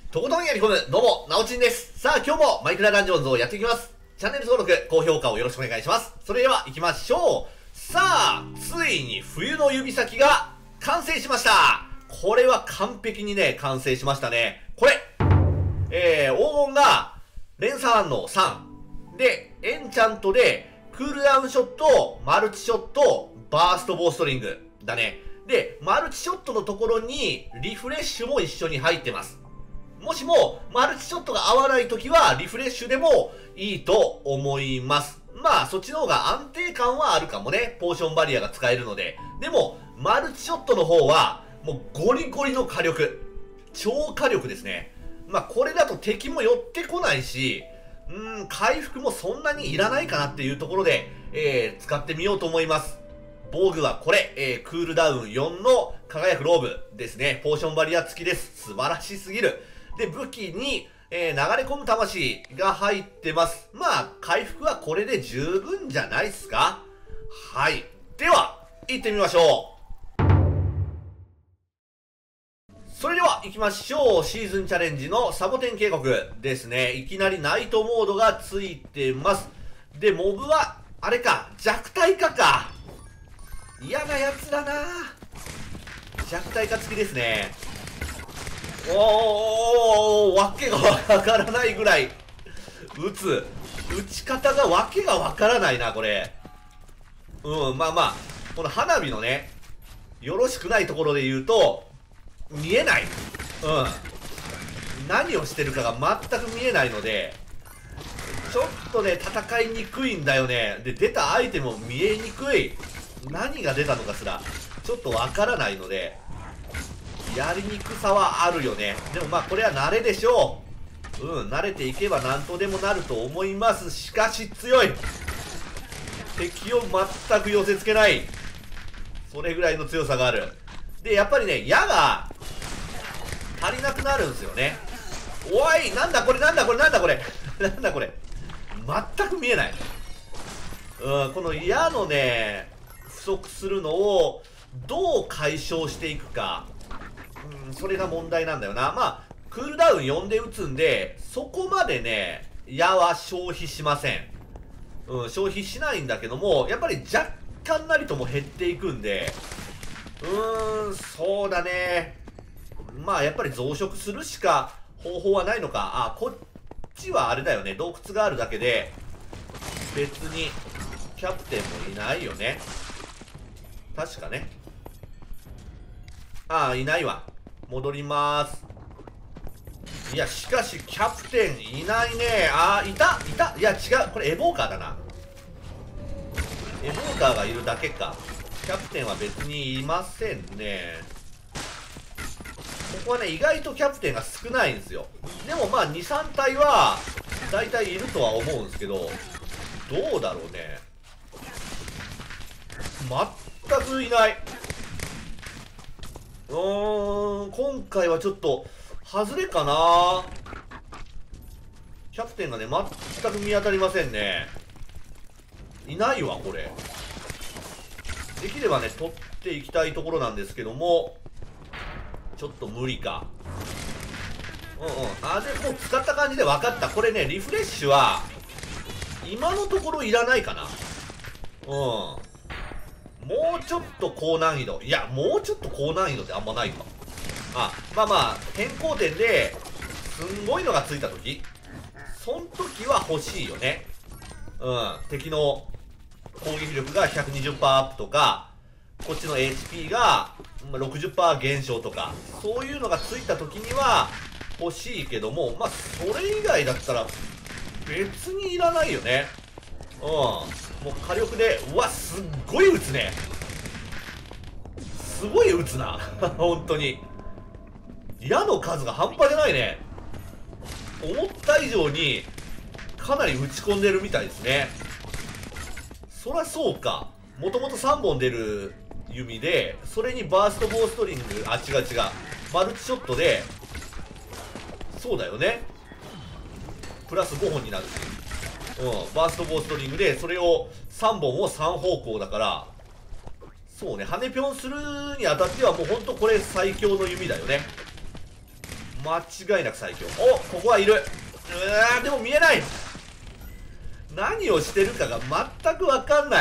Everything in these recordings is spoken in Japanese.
とことんやり込む、どうも、なおちんです。さあ、今日もマイクラダンジョンズをやっていきます。チャンネル登録、高評価をよろしくお願いします。それでは、行きましょう。さあ、ついに冬の指先が完成しました。これは完璧にね、完成しましたね。これ、黄金が連鎖反応3。で、エンチャントで、クールダウンショット、マルチショット、バーストボーストリングだね。で、マルチショットのところにリフレッシュも一緒に入ってます。もしもマルチショットが合わないときはリフレッシュでもいいと思います。まあそっちの方が安定感はあるかもね。ポーションバリアが使えるので。でもマルチショットの方はもうゴリゴリの火力。超火力ですね。まあこれだと敵も寄ってこないし、回復もそんなにいらないかなっていうところで、使ってみようと思います。防具はこれ、クールダウン4の輝くローブですね。ポーションバリア付きです。素晴らしすぎる。で、武器に、流れ込む魂が入ってます。まあ、回復はこれで十分じゃないですか？はい。では、行ってみましょう。それでは行きましょう。シーズンチャレンジのサボテン警告ですね。いきなりナイトモードがついてます。で、モブは、あれか、弱体化か。嫌なやつだな。弱体化付きですね。わけがわからないぐらい打ち方がわけがわからないな、これ。まあまあ、この花火のね、よろしくないところで言うと、見えない。何をしてるかが全く見えないので、ちょっとね、戦いにくいんだよね。で、出たアイテムも見えにくい。何が出たのかすら、ちょっとわからないので、やりにくさはあるよね。でもまあこれは慣れでしょう。慣れていけばなんとでもなると思います。しかし強い。敵を全く寄せつけない。それぐらいの強さがある。で、やっぱりね、矢が足りなくなるんですよね。おい、なんだこれなんだこれなんだこれなんだこれ。全く見えない。この矢のね、不足するのをどう解消していくか。それが問題なんだよな。まあ、クールダウン4で打つんで、そこまでね、矢は消費しません。消費しないんだけども、やっぱり若干なりとも減っていくんで、そうだね。まあ、やっぱり増殖するしか方法はないのか。こっちはあれだよね。洞窟があるだけで、別にキャプテンもいないよね。確かね。いないわ。戻りまーす。いや、しかし、キャプテンいないね。いたいや、違う。これ、エボーカーだな。エボーカーがいるだけか。キャプテンは別にいませんね。ここはね、意外とキャプテンが少ないんですよ。でも、まあ、2、3体は、だいたいいるとは思うんですけど、どうだろうね。全くいない。今回はちょっと、外れかな。キャプテンがね、全く見当たりませんね。いないわ、これ。できればね、取っていきたいところなんですけども、ちょっと無理か。で、もう使った感じで分かった。これね、リフレッシュは、今のところいらないかな。もうちょっと高難易度。いや、もうちょっと高難易度ってあんまないか。まあまあ、変更点で、すんごいのがついたとき、そん時は欲しいよね。敵の攻撃力が 120% アップとか、こっちの HP が 60% 減少とか、そういうのがついた時には欲しいけども、まあ、それ以外だったら、別にいらないよね。もう火力で、うわ、すっごい撃つね。すごい撃つな。本当に。矢の数が半端じゃないね。思った以上に、かなり打ち込んでるみたいですね。そりゃそうか。もともと3本出る弓で、それにバーストボーストリング、違う。マルチショットで、そうだよね。プラス5本になるし。バーストボーストリングで、それを3本を3方向だから、そうね、羽ぴょんするにあたってはもうほんとこれ最強の弓だよね。 間違いなく最強。お、ここはいる。でも見えない。何をしてるかが全く分かんない。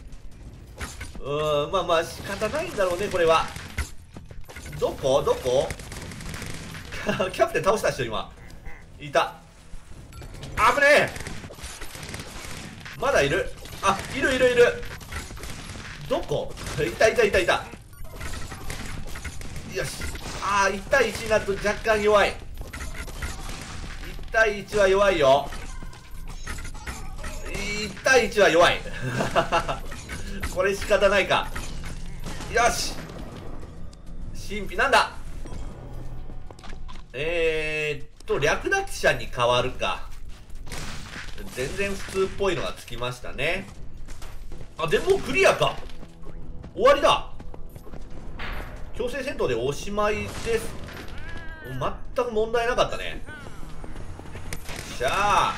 まあまあ仕方ないんだろうね、これは。どこキャプテン倒した人今いた。危ねえ。まだいる。あ、いる。どこいた。よし。1対1になると若干弱い。1対1は弱いよ。1対1は弱い。これ仕方ないか。よし。神秘なんだ。略奪者に変わるか。全然普通っぽいのがつきましたね。あ、でもクリアか。終わりだ。強制戦闘でおしまいです。全く問題なかったね。しゃあ。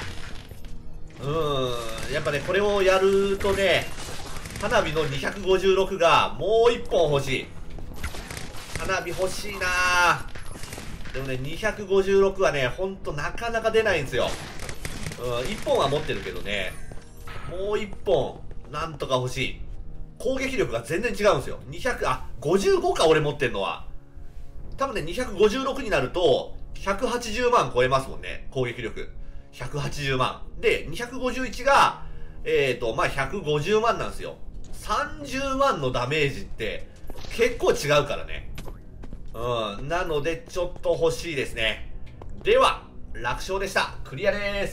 やっぱね、これをやるとね、花火の256がもう1本欲しい。花火欲しいな。でもね、256はね、ほんとなかなか出ないんですよ。1本は持ってるけどね、もう1本なんとか欲しい。攻撃力が全然違うんですよ。55か、俺持ってんのは。多分ね、256になると180万超えますもんね、攻撃力。180万で、251がまあ150万なんですよ。30万のダメージって結構違うからね。なのでちょっと欲しいですね。では楽勝でした。クリアです。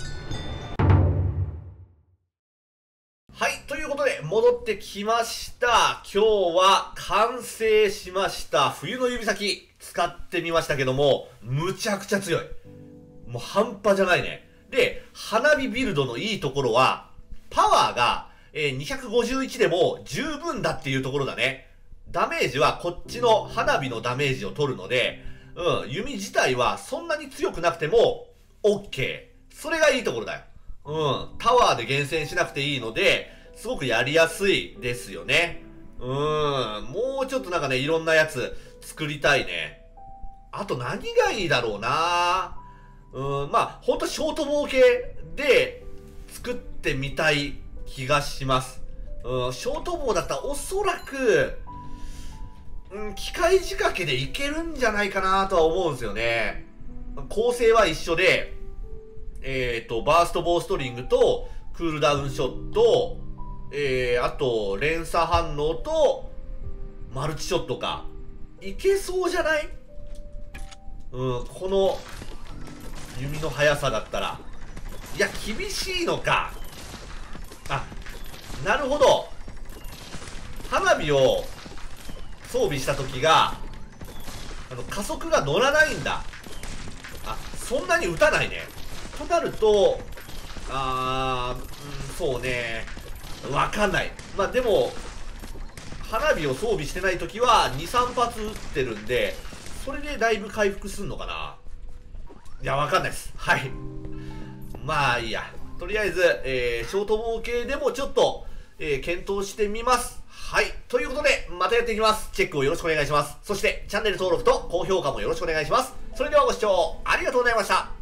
はい、ということで戻ってきました。今日は完成しました冬の指先使ってみましたけども、むちゃくちゃ強い。もう半端じゃないね。で、花火ビルドのいいところはパワーが、251でも十分だっていうところだね。ダメージはこっちの花火のダメージを取るので、弓自体はそんなに強くなくても OK。それがいいところだよ。タワーで厳選しなくていいので、すごくやりやすいですよね。もうちょっとなんかね、いろんなやつ作りたいね。あと何がいいだろうな。まあ、ほんとショートボー系で作ってみたい気がします。ショートボーだったらおそらく、機械仕掛けでいけるんじゃないかなとは思うんですよね。構成は一緒で、バーストボーストリングとクールダウンショット、あと連鎖反応とマルチショットか。いけそうじゃない？この弓の速さだったら。いや、厳しいのか。なるほど。花火を装備した時が加速が乗らないんだ。そんなに打たないね。となるとそうね、わかんない。まあでも花火を装備してない時は 2,3 発撃ってるんで、それでだいぶ回復すんのかな。いや、わかんないです。はい、まあいいや。とりあえず、ショートボー系でもちょっと、検討してみます。はい。ということで、またやっていきます。チェックをよろしくお願いします。そして、チャンネル登録と高評価もよろしくお願いします。それではご視聴ありがとうございました。